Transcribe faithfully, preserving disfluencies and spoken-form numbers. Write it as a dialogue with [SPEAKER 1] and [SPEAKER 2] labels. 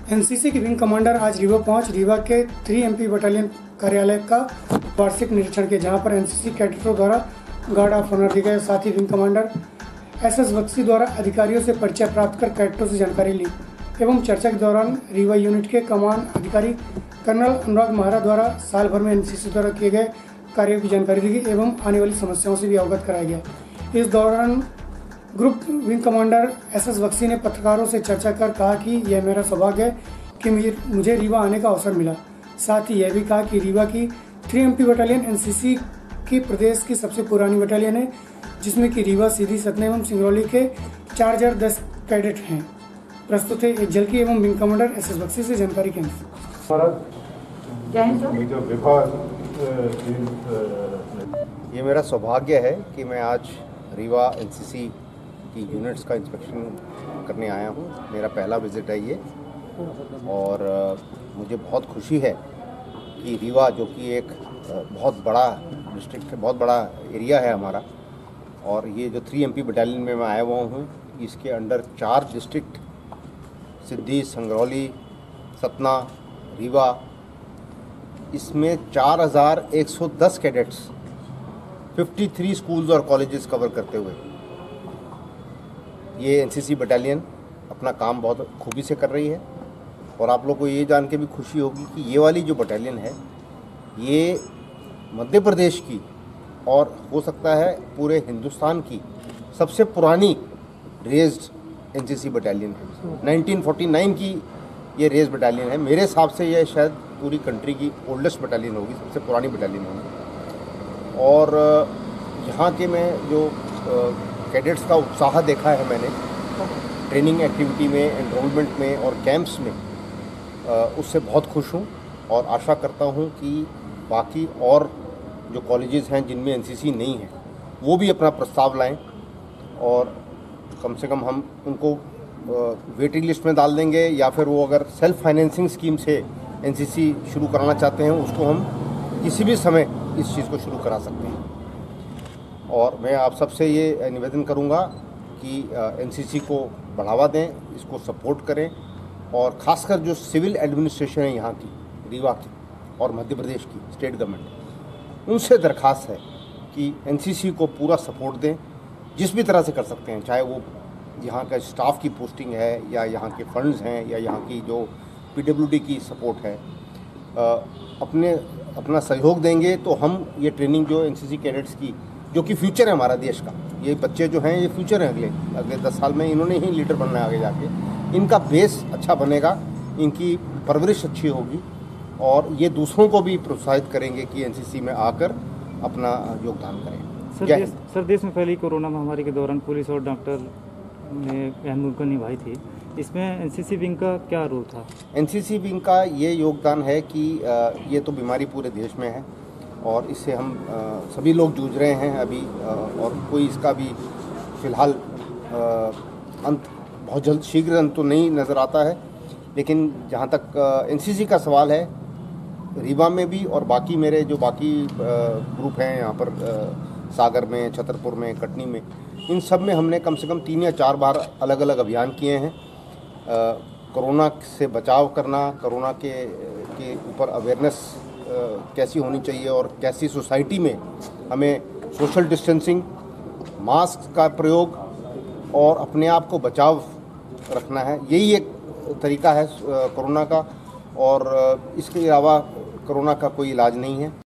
[SPEAKER 1] NCC की wing commander आज रीवा पहुंच रीवा के थ्री एमपी बटालियन कार्यालय का वार्षिक निरीक्षण किया, जहां पर एनसीसी कैडेटों द्वारा गार्ड ऑफ ऑनर दिए गए। साथ ही wing commander S S Bakshi द्वारा अधिकारियों से परिचय प्राप्त कर कैडेटों से जानकारी ली एवं चर्चा के दौरान रीवा यूनिट के कमान अधिकारी कर्नल अनुराग महारा द्वारा साल भर में एनसीसी द्वारा किए गए कार्यों की जानकारी दी गई एवं आने वाली समस्याओं से भी अवगत कराया गया। इस दौरान group wing commander S S Bakshi ने पत्रकारों से चर्चा कर कहा कि यह मेरा सौभाग्य है कि मुझे मुझे रीवा आने का अवसर मिला। साथ ही यह भी कहा कि रीवा की थ्री एमपी बटालियन एनसीसी की प्रदेश की सबसे पुरानी बटालियन है, जिसमें कि रीवा, सीधी, सतना एवं सिंगरौली के चार हजार दस कैडेट हैं। प्रस्तुत है एक झलकी एवं wing commander S S Bakshi से जानकारी के अनुसार।
[SPEAKER 2] ये मेरा सौभाग्य है कि मैं आज रीवा एनसीसी की यूनिट्स का इंस्पेक्शन करने आया हूँ। मेरा पहला विज़िट है ये और मुझे बहुत खुशी है कि रीवा, जो कि एक बहुत बड़ा डिस्ट्रिक्ट है, बहुत बड़ा एरिया है हमारा, और ये जो थ्री एमपी बटालियन में मैं आया हुआ हूँ, इसके अंडर चार डिस्ट्रिक्ट सिद्धि, संगरौली, सतना, रीवा, इसमें चार हज़ार एक सौ दस कैडेट्स तिरेपन स्कूल्स और कॉलेजेस कवर करते हुए ये एनसीसी बटालियन अपना काम बहुत खूबी से कर रही है। और आप लोग को ये जान के भी खुशी होगी कि ये वाली जो बटालियन है ये मध्य प्रदेश की और हो सकता है पूरे हिंदुस्तान की सबसे पुरानी रेज्ड एनसीसी बटालियन है। नाइनटीन फोर्टी नाइन की ये रेज बटालियन है। मेरे हिसाब से यह शायद पूरी कंट्री की ओल्डेस्ट बटालियन होगी, सबसे पुरानी बटालियन होगी। और यहाँ के मैं जो कैडेट्स का उत्साह देखा है मैंने ट्रेनिंग एक्टिविटी में, एनरोलमेंट में और कैंप्स में, उससे बहुत खुश हूँ और आशा करता हूँ कि बाकी और जो कॉलेजेस हैं जिनमें एनसीसी नहीं है वो भी अपना प्रस्ताव लाएं और कम से कम हम उनको वेटिंग लिस्ट में डाल देंगे, या फिर वो अगर सेल्फ फाइनेंसिंग स्कीम से एनसीसी शुरू कराना चाहते हैं उसको हम किसी भी समय इस चीज़ को शुरू करा सकते हैं। और मैं आप सबसे ये निवेदन करूंगा कि एनसीसी को बढ़ावा दें, इसको सपोर्ट करें, और ख़ासकर जो सिविल एडमिनिस्ट्रेशन है यहाँ की, रीवा की और मध्य प्रदेश की स्टेट गवर्नमेंट, उनसे दरख्वास्त है कि एनसीसी को पूरा सपोर्ट दें जिस भी तरह से कर सकते हैं, चाहे वो यहाँ का स्टाफ की पोस्टिंग है या यहाँ के फंड्स हैं या यहाँ की जो पीडब्ल्यूडी की सपोर्ट है। अपने अपना सहयोग देंगे तो हम ये ट्रेनिंग जो एनसीसी कैडेट्स की, जो कि फ्यूचर है हमारा देश का, ये बच्चे जो हैं ये फ्यूचर हैं, अगले अगले दस साल में इन्होंने ही लीडर बनना है आगे जाके। इनका बेस अच्छा बनेगा, इनकी परवरिश अच्छी होगी और ये दूसरों को भी प्रोत्साहित करेंगे कि एनसीसी में आकर अपना योगदान करें।
[SPEAKER 3] सर देश, सर देश में फैली कोरोना महामारी के दौरान पुलिस और डॉक्टर ने अहम भूमिका निभाई थी, इसमें एनसीसी विंग का क्या रोल था? एनसीसी
[SPEAKER 2] विंग का ये योगदान है कि ये तो बीमारी पूरे देश में है और इससे हम सभी लोग जूझ रहे हैं अभी, और कोई इसका भी फिलहाल अंत बहुत जल्द शीघ्र अंत तो नहीं नज़र आता है। लेकिन जहाँ तक एनसीसी का सवाल है, रीवा में भी और बाकी मेरे जो बाकी ग्रुप हैं यहाँ पर सागर में, छतरपुर में, कटनी में, इन सब में हमने कम से कम तीन या चार बार अलग अलग अभियान किए हैं। कोरोना से बचाव करना, कोरोना के के ऊपर अवेयरनेस कैसी होनी चाहिए और कैसी सोसाइटी में हमें सोशल डिस्टेंसिंग, मास्क का प्रयोग और अपने आप को बचाव रखना है, यही एक तरीका है कोरोना का। और इसके अलावा कोरोना का कोई इलाज नहीं है।